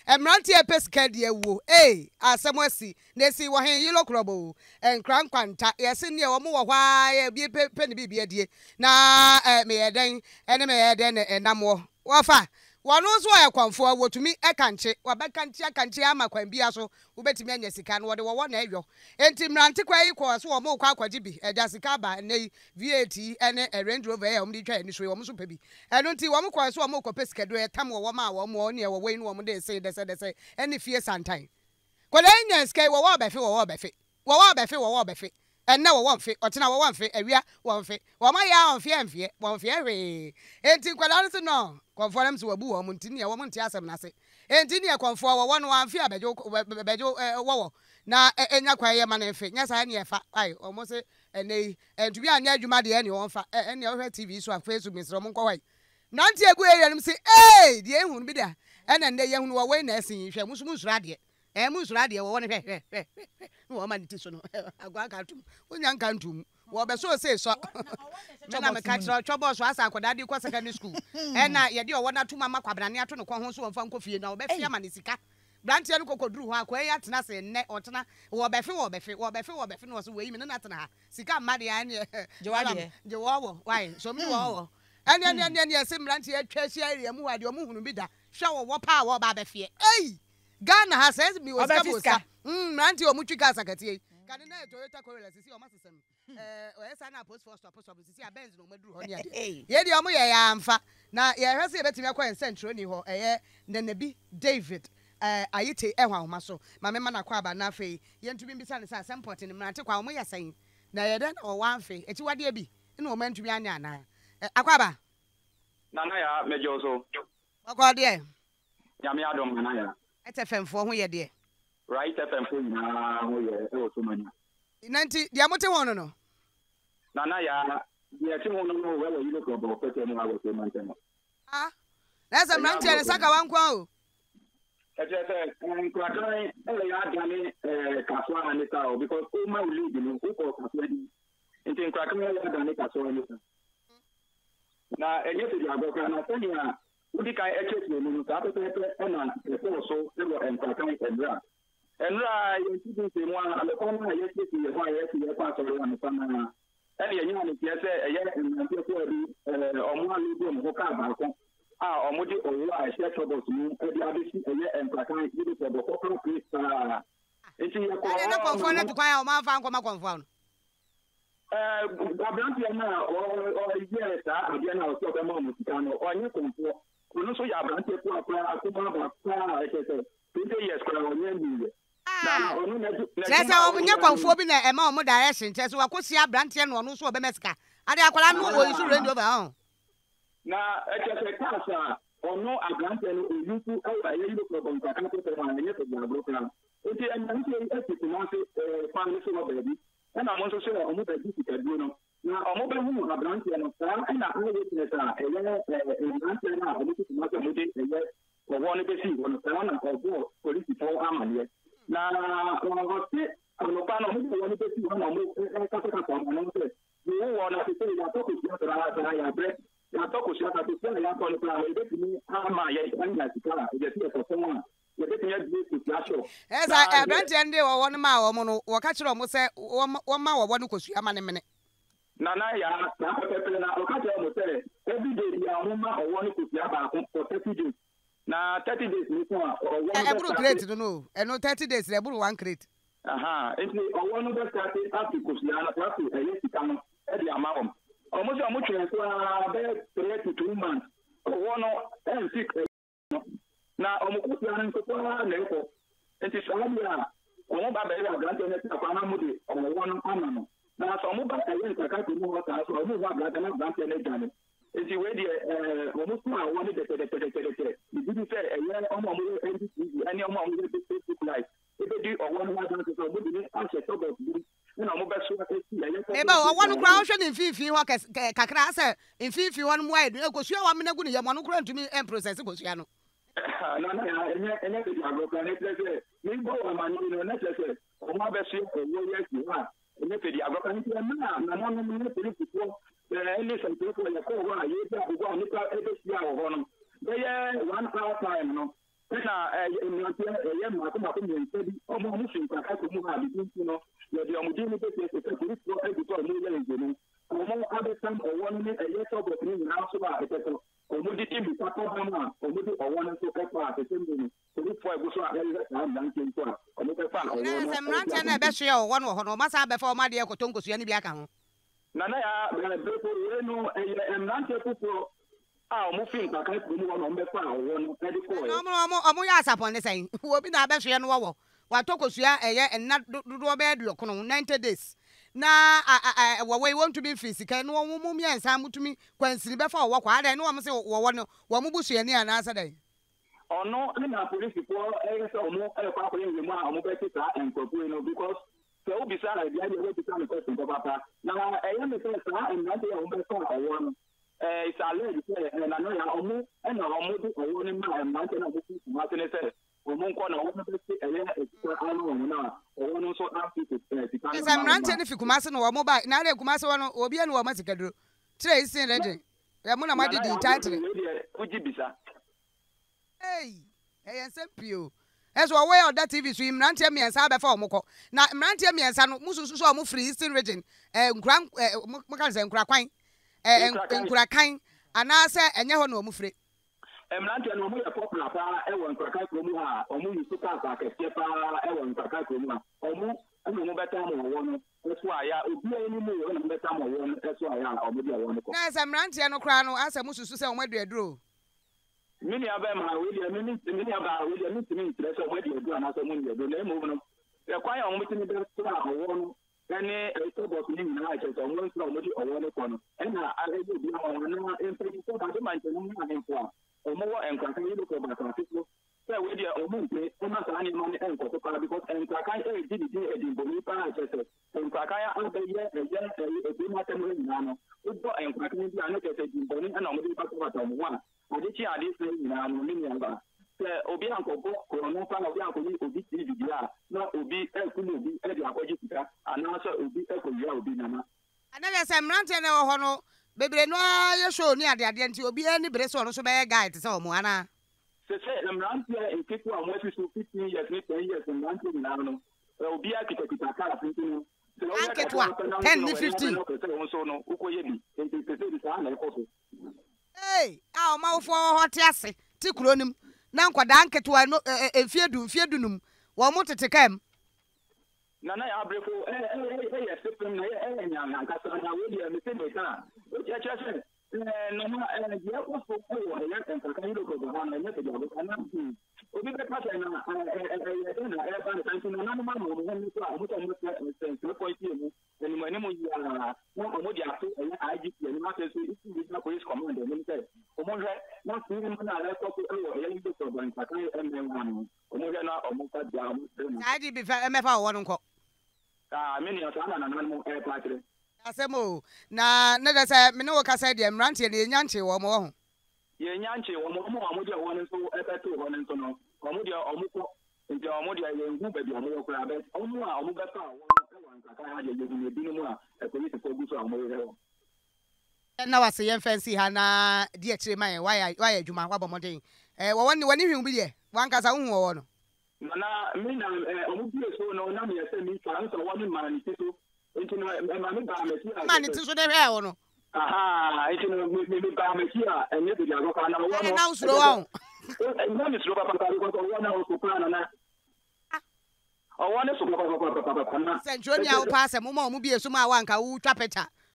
Emranti e p3cted wo. Asemwasi. Nesi wo hen yilo krobo. Enkran kwanta. Yesi ne wo mo wo hwa ye bi pe ne bibia die. Na me yeden ene me yeden enamwo. Wafa. Wanu so ya kwamfo wotumi ekanche wabekanche akanche ama kwambia so wobetimi anya sika no wode wo na eyo enti mrante kwa yi ko so wo mo kwa kwaji bi eja sika ba nei VAT ene Range Rover ya omdi twa ni so wo mo so pa bi eno nti wo mo kwa so wo mo ko p3cted etam wo ma wo mo ne wo we no wo mo de say de ene fie santan kwala nya sika wo befe wo befe enne wo wonfe otena wo wonfe awia wonfe wo ma ya wonfe hwe enti kwala no so no konform so wabu wo ntini wo nti asem na se enti ne konfo wo no amfe abejo wo na enya kwaye ma na mfe nya sa ne efa ai omo se ene entumi anya adwuma de ene wonfa ene wo hwe TV so Facebook misro mo nkwa nanti egu eyanum se de ehunu bi da ene nde yehunu wo we na asin hwe musumu sura de musura de wo ne hwe wo ma nti so no agwa ka tum onya nka ntum wo be so say so na me ka tro chobo so asa akoda di ko secondary school na ye de wo na tuma makwabrane ato no ko ho so wo mfa nko fie na wo be fie ma ne sika brantie no kokoduru ho akwa ya tena se nne otena wo be fe no so we mi na tena ha sika ma de ya ne je wo why so mi wo ene se brantie atwa sia area mu wa de omu hunu bi da hwe wo pa wo ba be fie Ghana has says me was Kaboska. Nanti o mutwika sakati. Kane na Toyota Corolla sisi o masesem. O esa na post for stop sisi a Benz no maduru ho ne ade. Ye de o mo ye ya amfa. Na ye hwese ye betimi akwa central ni ho Nenebi David ayite ehwa homa so. Ma me ma na kwa aba na afei. Ye ntumi mbisa ne sa semport ni mrante kwa o mo ye sen. Na ye den o wanfe. Eti wade bi. Ina o ma ntumi anya ana. Akwa aba. Nana ya mejo so. Akwa de. Nyame adom nana ya. FM for ho ye de. Right FM for na ho ye e o so manya. Nanti dia mote wono no. Nana ya dia ti ho no we we yilo ko bo pete no awo so manya no. Na sa mranti ene Sakawa nkwa o. Eje nkrakan ele ya dane kaswa na ta o because o ma uli bi no ko kaswa di. Nti nkrakan ya dane kaswa ni ta. Na enye ti agboka na tania Udi kai eche no ta pepe na so ero enkrakan enra ye ti se mo ala ko na ye ti ye ho ye pa so ya no sana ene ye nya ni ti se eye nti ko ri omo alu do mo ka ba ko omo di owo a se trouble mu e di abisi eye enkrakan ye do bo ko ko sa enti ye ko na konfo na tukwan o ma fa nko ma konfo no abranti na o ye sa ade na o so be mo musika no onye konfo Kuno so ya branche kwa akuma ba kwa ekete 20 years kwa onye ndiye na onu na Chesa o munye kwamfo bi na ema o mu direction chesa wakosi branche no no so obemesika ade akwala no o isu Range Rover ho na ekete kasa onu abranche no oyuku ewa ye yilo ko bonka kan ko tera na yeto ya broka enti enanti ekete no se family so baby na mo so se o mu ba p3cted no na omo be hu abranche no sa na aye tinesa abranche na omo ti ma so mode ko woni be si wono sa na ko bo police for amane na o ti ono pa no mo woni be si wono mo ka ko no se ni wo na se ya to ko si tra ya bre ya to ko si ta se ya ko no pra e be ni ama ya anya sikala e je ti ko so wa ye be ti ya di si flasho esa abranche ndi wo wono ma wo mo no wo ka kire mo se wo ma wo wono ko su amane mene Nana ya na pepe na okaje mo say every day ya mo ma owo ni ko ti aba for 30 days. Na 30 days ni so owo no crate no. No 30 days e buru 1 crate. Enti owo no be start up ko si ana to afi e sika no e di ama om. Omo so mo twen so be 3 to 2 months. Owo no en sick na omo ko ti ana ko na ko. Enti so ya omo ba be ya grant na ti akwa na mo de owo no ama no. Na so mo ba yen ka ka mo wa ka so mo wa bla na branch na gane enti we die mo so a woni de ni bi se eye omo mo NDTV ani omo mo de Facebook live e be di owo no wa dan so mo di ni a se to go bi na mo be so ka ti eye e ba owo no kra hwe ni mfifi ho kakra se mfifi ho no mo ai e ko sua wa menagu ni ye mo no kra ntumi en process ko sua no na enye de agro kan ne se ni bo wa mani no na se o ma be so owo ye ti wa ne pedi agoka ni na no ne pedi ko ele se ko ya ko wa ye ta ko ni ka ebe sia ho no be ye 1 hour time no na ɛyɛ mako mmiɛnsa bi ɔmo fi nkaka kɔmu ha bi nti no yɛde ɔmo din no bɛtɛ sɛ polisifoɔ adutɔ ɔmo yɛ ngyɛmu ɔmo abɛsam ɔwɔ no ne ɛyɛ sɔbɔt no nyinaa so a ɛpɛ sɛ ɔmo de ti bisa pɔpam a ɔmo de ɔwɔ no nso ɛkɔ a sɛsɛm de no polisifoɔ egu so a ɛyɛ saa mmeranteɛ nso a ɔmo bɛfa ɔwɔ no sɛ mmeranteɛ no ɛbɛhwɛ ɔwɔ no wɔ hɔ no ɔma saa bɛfa ɔma deɛ kɔtɔ nkosua no bi aka ho nana ya bɛfo wei no ɛyɛ mmeranteɛ foforɔ a ɔmo fi nkaka kurom hɔ na ɔmo bɛfa ɔwɔ no ɛde kɔɔ ɔmo yɛ asapɔn ne sɛn obi na abɛhwɛ no wɔwɔ watɔ kosua ɛyɛ ɛna dodoɔ bɛyɛ dɔkono 90 days na wɔwɔ wɔntumi mfiri sika no wɔn mu mmiɛnsa mutumi kwansiri bɛfa ɔwɔ kɔ adan no wɔn sɛ wɔwɔ no wɔn mu busuani anaasɛ dɛn ɔno na polisifoɔ ɛyɛ sɛ ɔmo ɛkɔ akɔyɛ nhwɛmu a ɔmo bɛte saa nkɔfoɔ no because sɛ wobisa na deɛ deɛ wobisa no question papa na ɛyɛ me sɛ saa mmerante a ɔmo bɛfa ɔwɔ no it's alleged sɛ ɛnano ya ɔmo ɛna ɔmo de ɔwɔ no ma mmerante na ɔmo fi kumase ne sɛ ɔmo nkɔ na ɔmo bɛte ɛyɛ ɛsika ano ɔmo na ɔwɔ no nso afi sika no sɛ mmerante no fi kumase no wɔn ba na de kumase wɔ no obi ne wɔn sika duro tire isin rede ɛmo na ma de di title wogyi bisa ɛyɛ nsɛm pio ɛso ɔwɔ ɔda tv so mmeranteɛ mmiɛnsa abɛfa ɔmo kɔ na mmeranteɛ mmiɛnsa no mususu so ɔmo free eastern region nkura maka sɛ nkura kwan nkura kan anaasɛ ɛnyɛ hɔ na ɔmo free mmeranteɛ no ɔmo yɛ popular paa ɛwɔ nkuraka kurom a ɔmo yi super akɛseɛ paa ɛwɔ nkuraka kurom a ɔmo ɛna ɔmo bɛta mo ɔwɔ no ɛso aya obiara ni mu ɛna ɔmo bɛta mo ɔwɔ no ɛso aya a ɔmo de ɔwɔ no kɔ na sɛ mmeranteɛ no koraa no asɛ mususu sɛ ɔmo aduaduro mini aba ma wedia mini aba wedia mini ntre so mo di edu anaso mo ndi edu na emu no e kwan ya mo timi be so a owo no ene e to bot ni na ache so mo nso mo di owo no kono ena aleje bi ma wana empedi so ba de man tenu na nempo a o mo wo enkwaka yi ko ba kan fitlo se wedia o mo nte o ma sa ni mo ni enko so para because enkwaka e di edimbo ni pa ache so enkwaka ya abeye e bi ma temu ni na no o do enkwaka ni bi anu kese edimbo ni na mo di pa so ba to mo wa Adichi adịsị nyina no mini aba sɛ obi ankɔbɔ kɔnɔ fa na obi ankɔyi obi ti bibi a na obi ɛkum obi ɛde akɔgye sika anaasɛ obi ɛkɔwia obi nana anabɛ sɛ mmeranteɛ no wɔ hɔ no bebree no ayɛ show ni adeadeɛ nti obi ani bere sɛ ɔno so bɛyɛ guy te sɛ ɔmo ana sɛ mmeranteɛ nketewa a wɔasi so 15 years ne 10 years mmeranteɛ nyinaa no obi akitakita kaa pinti no anketewa 10 ne 15 nso no wokɔyɛ bi nti sɛ bi saa na ɛkɔ so a ɔmawofo hɔ te ase te kuro nim na nkwadaa nketewa no mfie dunum wɔn mo tete kam nana ya abrefo ɛyɛ sefem na ɛyɛ nyanya nkasa na wo deɛ me se me ka o kyerɛ sɛ nana deɛ kɔfo ɛwɔ ɛyɛ nkaka yi lɔkɔ bɔ hɔ na ɛnyɛ tɛgya bɔ kana obi bɛ pasa na ɛyɛ na ɛba ne kanti na nanu ma mo mo ho so a mo tɔ mo sɛ point mu ɛnimu ɛnimu yi a na ɔmo de ato ɛyɛ IGP ɛnimu asɛ so isi bi na police command ɛnimu sɛ ɔmo hwɛ na siri mu na ɛkɔ so ɛwɔ ɛyɛ yi lɔkɔ bɔ nkaka yi ɛmɛ ɔmo hwɛ na ɔmo ka gya ɔmo sɛ mu. IGP ɛmɛfa ɔwɔ no nkɔ. Mini ya sana na nanu patre. Asemo na ne da sɛ me ne wo kasa deɛ mmeranteɛ ne nyanche wɔ mo ho. Ye nyanche wɔ mo mo de wɔ ne so ɛbɛto wɔ ne so no. Ɔmo de ɔmo kɔ nti ɔmo de ye ngu baabi ɔmo wɔ kora bɛ ɔmo a ɔmo bɛka wɔ no ɛwɔ nkaka ha de ye ne bi mu a ɛpolisi fo gu so ɔmo yɛ wɔ. Na wase yɛn fancy ha na de akyire ma yɛn wayɛ adwuma wabɔ mmɔden. Wɔn wani hwem bi deɛ wankasa wo hu wɔ no. Nana mi na ɔmo bi so no na me yɛ sɛ mi fa nso wɔ ne ma ne so nti no ma me ba meti a ma ne ti so de hwɛ wo no aha nti no me ba meti a ɛnyɛ bi agɔ ka na wɔ no na usuro wa na mi suro papa ko wɔ na o pa na ɔwɔ ne so papa na sɛ ntwoni a wo pa sɛ mo ma ɔmo bi esu ma wanka wo twa peta